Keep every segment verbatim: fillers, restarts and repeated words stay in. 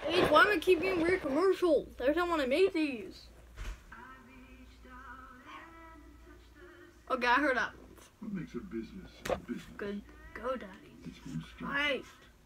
Hey, why am I keep getting weird commercials every time when I make these? Okay, I heard that. What makes a business a business? Good. Go, Daddy. Its own strength. Right.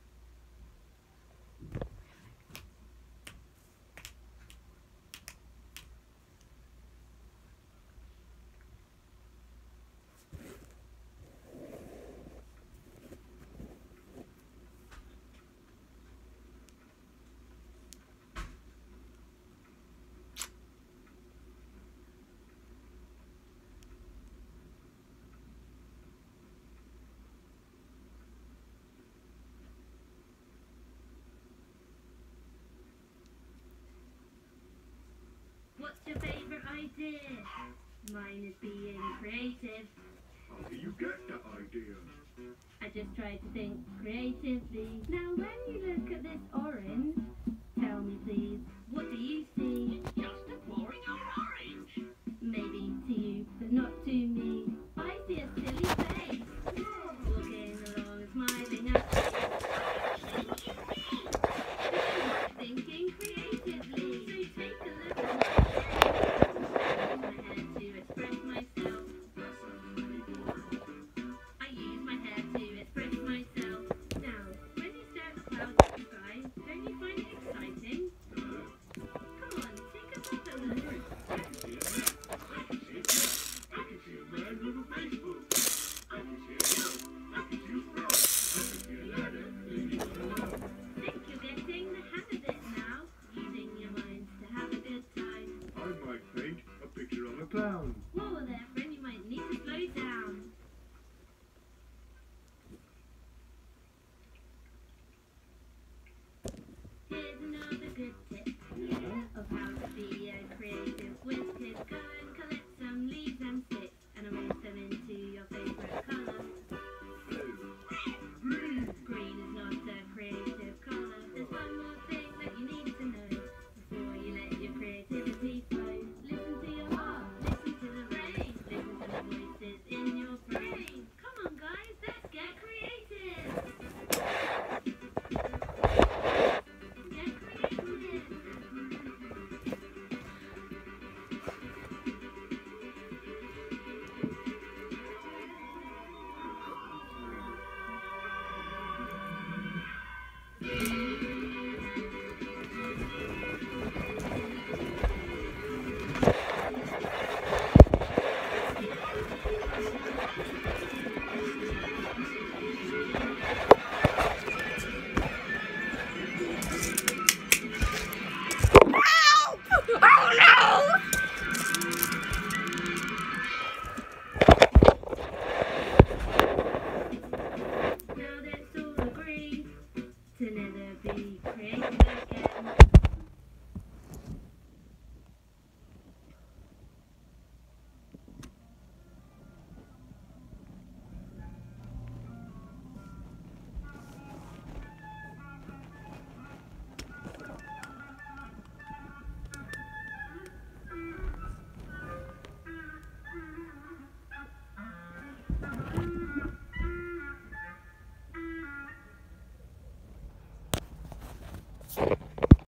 What's your favourite idea? Mine is being creative. How do you get that idea? I just try to think creatively. Now when you look at this orange